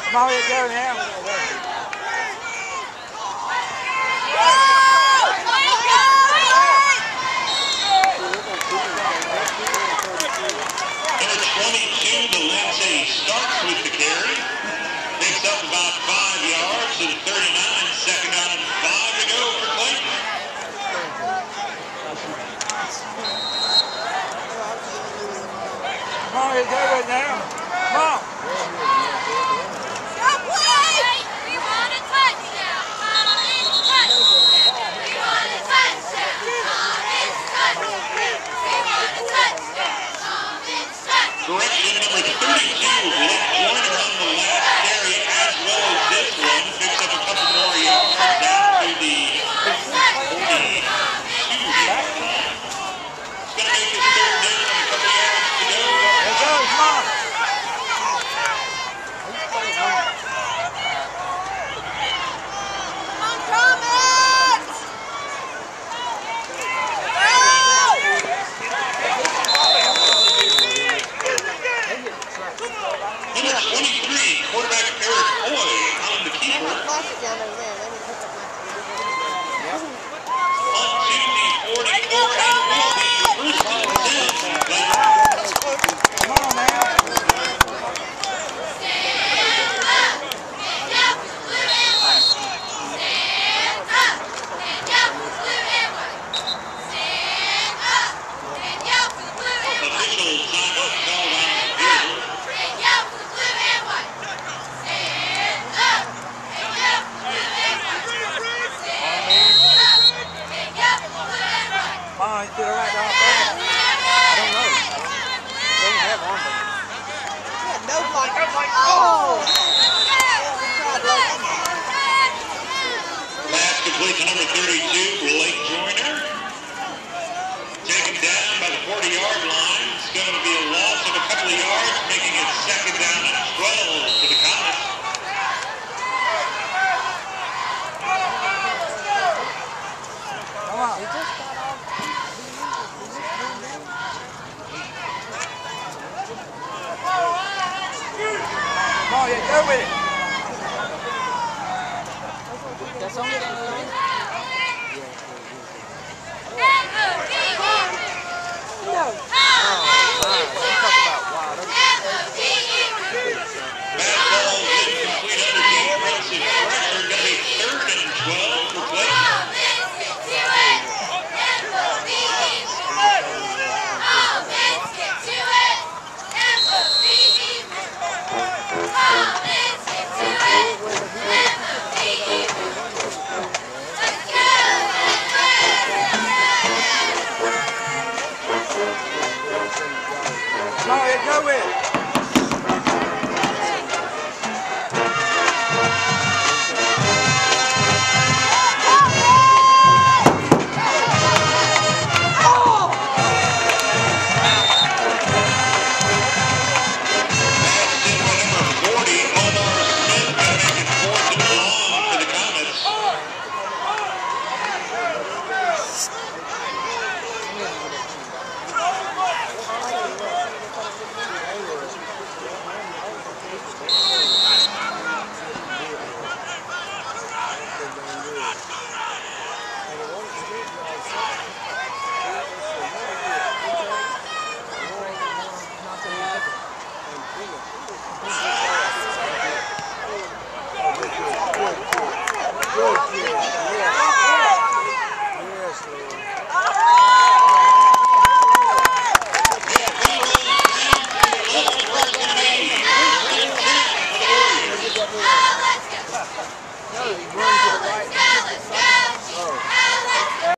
Come on, you go now. Number 22, Damontay starts with the carry. Picks up about 5 yards to the 39. Second down and 5 to go for Clayton. Come on, you go right now. Come on. We want a touchdown. We want a touchdown. Correction, number 32, Blake Joyner on the last carry as well as this one. Picks up a couple more yards down to the 42 yard line. It's going to make his third down and a couple yards to go. There goes, come on. Number 23, quarterback Eric Hoy on the keeper. On to the 44 and will be first and 10. Come on, man. Official timeout called on the field. Come on, you did it right down there. I don't know. They don't have one, but... No block. Oh! Pass complete to number 32, Blake Joyner. Taken down by the 40-yard line. It's going to be a loss of a couple of yards, making it second down and 12 for the Comets. Come on. Come on, you go with it. That's only that line? No. Bad ball incomplete under defensive pressure. Going to be third and 12 for Clayton. Come on, you go with it.